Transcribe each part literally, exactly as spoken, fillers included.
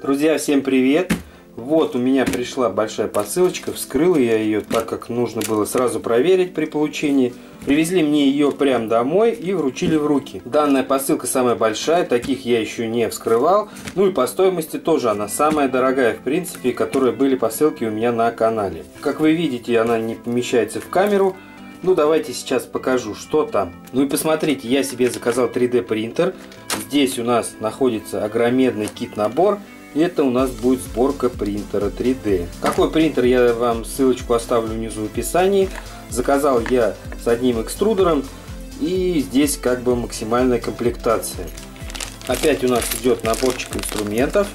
Друзья, всем привет! Вот у меня пришла большая посылочка, вскрыл я ее, так как нужно было сразу проверить при получении. Привезли мне ее прямо домой и вручили в руки. Данная посылка самая большая, таких я еще не вскрывал. Ну и по стоимости тоже она самая дорогая, в принципе, которые были посылки у меня на канале. Как вы видите, она не помещается в камеру. Ну давайте сейчас покажу, что там. Ну и посмотрите, я себе заказал три дэ принтер. Здесь у нас находится огромный кит-набор. Это у нас будет сборка принтера три дэ. Какой принтер, я вам ссылочку оставлю внизу в описании. Заказал я с одним экструдером. И здесь как бы максимальная комплектация. Опять у нас идет наборчик инструментов.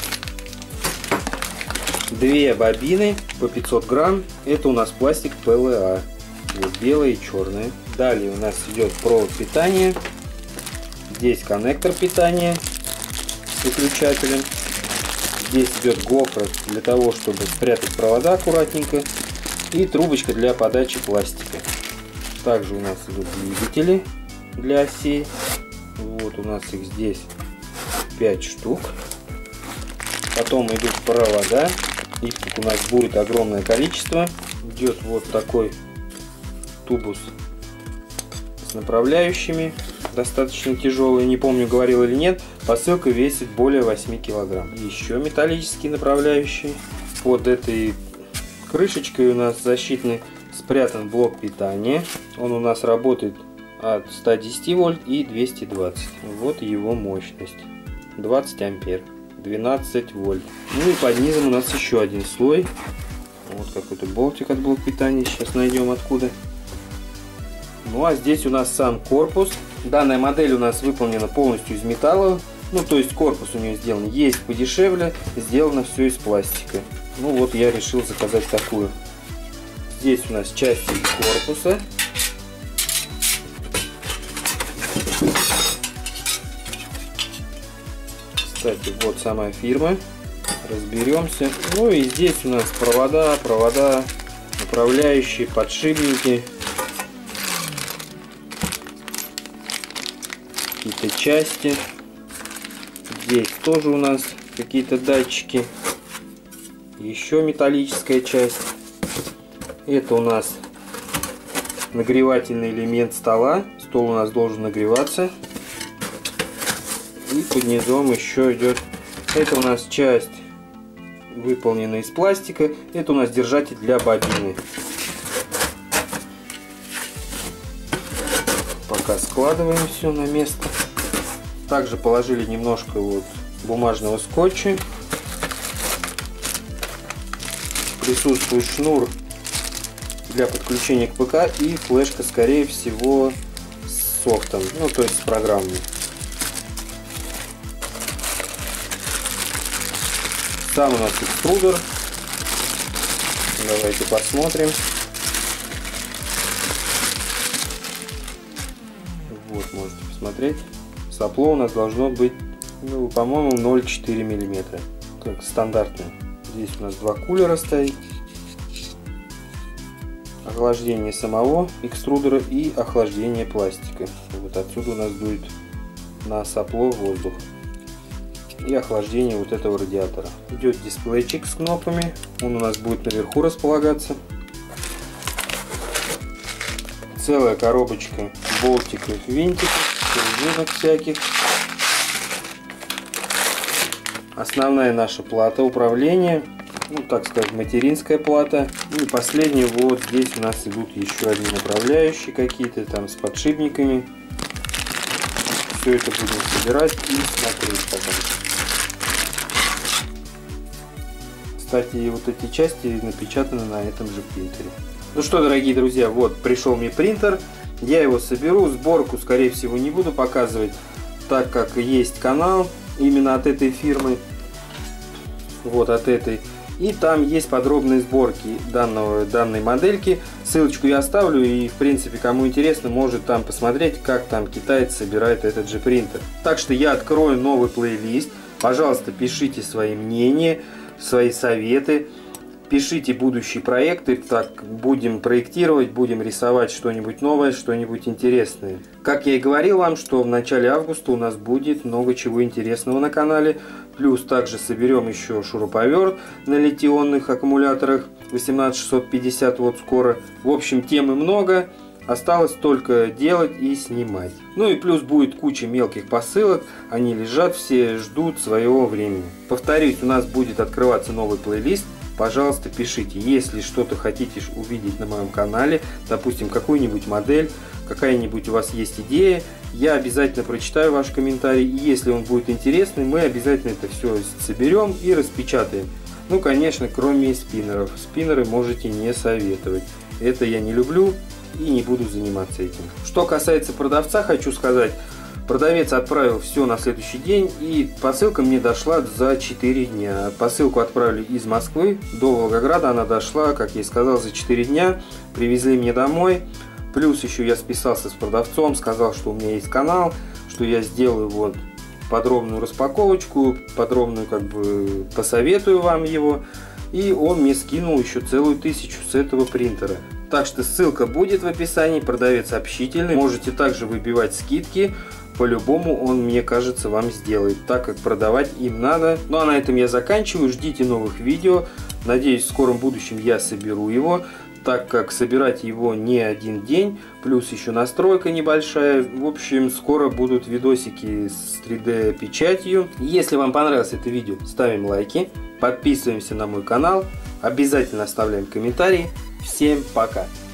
Две бобины по пятьсот грамм. Это у нас пластик пэ эл а. Вот белая и черная. Далее у нас идет провод питания. Здесь коннектор питания с выключателем. Здесь идет гофра для того, чтобы спрятать провода аккуратненько. И трубочка для подачи пластика. Также у нас идут двигатели для осей. Вот у нас их здесь пять штук. Потом идут провода. Их тут у нас будет огромное количество. Идет вот такой тубус с направляющими. Достаточно тяжелый, не помню, говорил или нет. Посылка весит более восьми килограмм. Еще металлические направляющие. Под этой крышечкой у нас защитный спрятан блок питания. Он у нас работает от ста десяти вольт и двухсот двадцати. Вот его мощность. двадцать ампер. двенадцать вольт. Ну и под низом у нас еще один слой. Вот какой-то болтик от блока питания. Сейчас найдем откуда. Ну а здесь у нас сам корпус. Данная модель у нас выполнена полностью из металла. Ну то есть корпус у нее сделан. Есть подешевле. Сделано все из пластика. Ну вот я решил заказать такую. Здесь у нас части корпуса. Кстати, вот сама фирма. Разберемся. Ну и здесь у нас провода, провода, направляющие, подшипники. Какие-то части. Здесь тоже у нас какие-то датчики. Еще металлическая часть. Это у нас нагревательный элемент стола. Стол у нас должен нагреваться. И под низом еще идет. Это у нас часть выполнена из пластика. Это у нас держатель для бобины. Пока складываем все на место. Также положили немножко вот бумажного скотча. Присутствует шнур для подключения к ПК и флешка, скорее всего, с софтом, ну то есть с программой. Сам у нас экструдер. Давайте посмотрим. Вот, можете посмотреть. Сопло у нас должно быть, ну, по-моему, ноль целых четыре десятых миллиметра. Как стандартно. Здесь у нас два кулера стоит. Охлаждение самого экструдера и охлаждение пластика. Вот отсюда у нас будет на сопло воздух. И охлаждение вот этого радиатора. Идет дисплейчик с кнопками. Он у нас будет наверху располагаться. Целая коробочка болтиков, винтиков, пружинок всяких. Основная наша плата управления, ну так сказать, материнская плата. И последнее, вот здесь у нас идут еще одни направляющие какие-то там с подшипниками. Все это будем собирать и смотреть потом. Кстати, вот эти части напечатаны на этом же принтере. Ну что, дорогие друзья, вот пришел мне принтер. Я его соберу. Сборку, скорее всего, не буду показывать, так как есть канал именно от этой фирмы. Вот от этой. И там есть подробные сборки данного, данной модельки. Ссылочку я оставлю. И, в принципе, кому интересно, может там посмотреть, как там китаец собирает этот же принтер. Так что я открою новый плейлист. Пожалуйста, пишите свои мнения, свои советы. Пишите будущие проекты, так будем проектировать, будем рисовать что-нибудь новое, что-нибудь интересное. Как я и говорил вам, что в начале августа у нас будет много чего интересного на канале. Плюс также соберем еще шуруповерт на литий-ионных аккумуляторах восемнадцать шестьсот пятьдесят вот скоро. В общем, темы много. Осталось только делать и снимать. Ну и плюс будет куча мелких посылок. Они лежат все, ждут своего времени. Повторюсь, у нас будет открываться новый плейлист. Пожалуйста, пишите, если что-то хотите увидеть на моем канале, допустим, какую-нибудь модель, какая-нибудь у вас есть идея, я обязательно прочитаю ваш комментарий, и если он будет интересный, мы обязательно это все соберем и распечатаем. Ну, конечно, кроме спиннеров. Спиннеры можете не советовать. Это я не люблю и не буду заниматься этим. Что касается продавца, хочу сказать, продавец отправил все на следующий день, и посылка мне дошла за четыре дня. Посылку отправили из Москвы до Волгограда, она дошла, как я и сказал, за четыре дня. Привезли мне домой. Плюс еще я списался с продавцом, сказал, что у меня есть канал, что я сделаю вот подробную распаковочку, подробную как бы посоветую вам его. И он мне скинул еще целую тысячу с этого принтера. Так что ссылка будет в описании, продавец общительный. Можете также выбивать скидки. По-любому он, мне кажется, вам сделает, так как продавать им надо. Ну а на этом я заканчиваю. Ждите новых видео. Надеюсь, в скором будущем я соберу его, так как собирать его не один день. Плюс еще настройка небольшая. В общем, скоро будут видосики с три дэ печатью. Если вам понравилось это видео, ставим лайки. Подписываемся на мой канал. Обязательно оставляем комментарии. Всем пока!